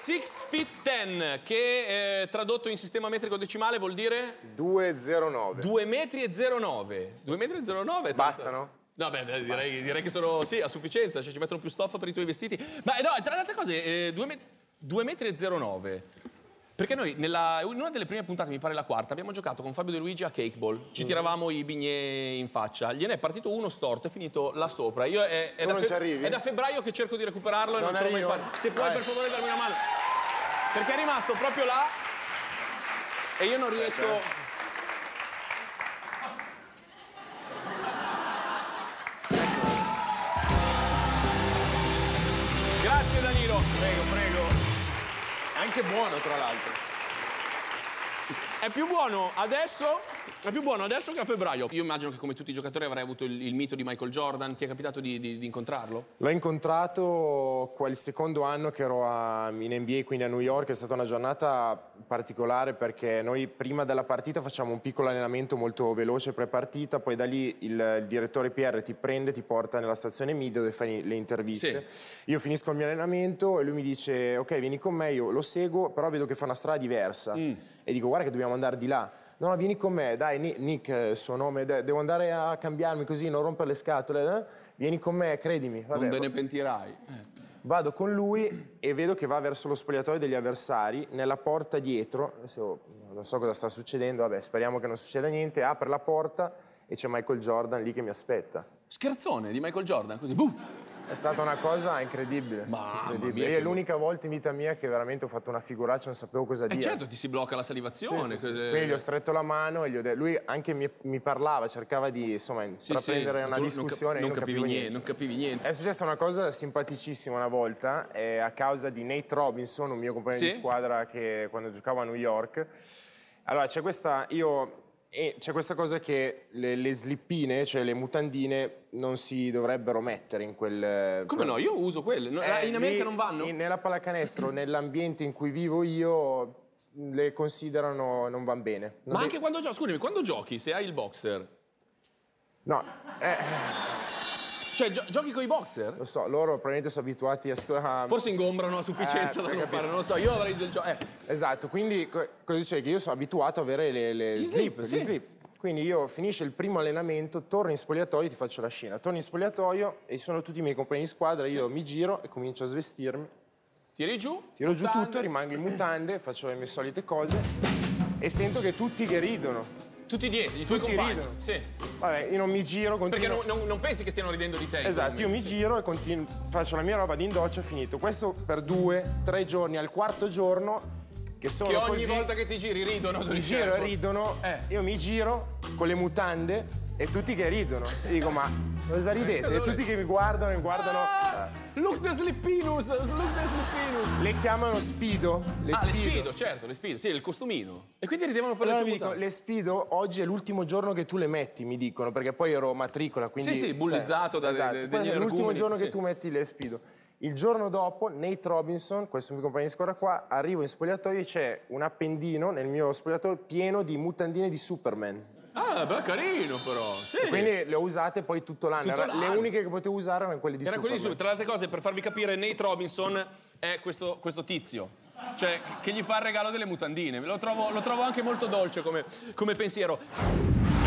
6 feet 10, che tradotto in sistema metrico decimale vuol dire? 2,09. 2,09 metri. 2,09 metri? Bastano? No, beh, direi che sono, sì, a sufficienza, cioè ci mettono più stoffa per i tuoi vestiti. Ma no, tra le altre cose, 2,09 metri. Perché noi, in una delle prime puntate, mi pare la quarta, abbiamo giocato con Fabio De Luigi a Cakeball. Ci tiravamo i bignè in faccia. Gliene è partito uno storto, è finito là sopra. Io non ci arrivi? È da febbraio che cerco di recuperarlo e non ce l'ho mai fatto. Se puoi, per favore, darmi una mano. Perché è rimasto proprio là e io non riesco... Grazie Danilo. Prego, prego. Anche buono, tra l'altro. È più buono adesso che a febbraio. Io immagino che come tutti i giocatori avrai avuto il mito di Michael Jordan. Ti è capitato di incontrarlo? L'ho incontrato quel secondo anno che ero in NBA, quindi a New York. È stata una giornata particolare perché noi prima della partita facciamo un piccolo allenamento molto veloce pre-partita, poi da lì il direttore PR ti prende, ti porta nella stazione media dove fai le interviste. Sì. Io finisco il mio allenamento e lui mi dice ok, vieni con me, io lo seguo, però vedo che fa una strada diversa. E dico guarda che dobbiamo andare di là. No, vieni con me, dai, Nick, il suo nome, devo andare a cambiarmi così, non rompere le scatole, Vieni con me, credimi. Vabbè, non te ne pentirai. Vado con lui e vedo che va verso lo spogliatoio degli avversari, nella porta dietro, adesso non so cosa sta succedendo, vabbè, speriamo che non succeda niente, apre la porta e c'è Michael Jordan lì che mi aspetta. Scherzone di Michael Jordan, così, È stata una cosa incredibile. Incredibile. È l'unica volta in vita mia che veramente ho fatto una figuraccia, non sapevo cosa dire. Certo, ti si blocca la salivazione. Sì. Quindi gli ho stretto la mano e gli ho detto, lui anche mi parlava, cercava di intraprendere una discussione. Non capivi niente. È successa una cosa simpaticissima una volta, a causa di Nate Robinson, un mio compagno di squadra che quando giocavo a New York. Allora c'è questa cosa che le slippine, cioè le mutandine, non si dovrebbero mettere in quel... Come no? Io uso quelle. In America non vanno? Nella pallacanestro, nell'ambiente in cui vivo io, le considerano non van bene. Ma anche quando giochi, scusami, quando giochi, se hai il boxer? No, Cioè, giochi con i boxer? Lo so, loro probabilmente sono abituati a... Forse ingombrano a sufficienza da non fare, non lo so, io avrei del gioco... Esatto, quindi cosa dice? Che io sono abituato a avere le slip. Quindi io finisce il primo allenamento, torno in spogliatoio e ti faccio la scena. Torno in spogliatoio e sono tutti i miei compagni di squadra, io mi giro e comincio a svestirmi. Tiri giù? Tiro giù tutto, rimango in mutande, faccio le mie solite cose e sento che tutti che ridono. Tutti dietro, i tuoi compagni? Ridono. Sì. Vabbè, io non mi giro, continuo... Perché non pensi che stiano ridendo di te? Esatto, io mi giro e faccio la mia roba di indoccia e finito. Questo per 2-3 giorni, al quarto giorno... Che ogni volta che ti giri ridono. Mi giro e ridono, io mi giro con le mutande e tutti che ridono. E dico, ma cosa ridete? E tutti che mi guardano. Look the Slippinus, Le chiamano Speedo. Le Speedo, certo, le Speedo, sì, il costumino. E quindi ridevano per le tue mutande. Le Speedo oggi è l'ultimo giorno che tu le metti, mi dicono, perché poi ero matricola, quindi... Sì, bullizzato dagli energumeni. È l'ultimo giorno che tu metti le Speedo. Il giorno dopo, Nate Robinson, questo mio compagno di squadra qua, arrivo in spogliatoio e c'è un appendino nel mio spogliatoio pieno di mutandine di Superman. Ah, beh, carino però. Sì. E quindi le ho usate poi tutto l'anno. Le uniche che potevo usare erano quelle di Superman. Tra le altre cose, per farvi capire, Nate Robinson è questo tizio. Cioè, che gli fa il regalo delle mutandine. Lo trovo anche molto dolce come pensiero.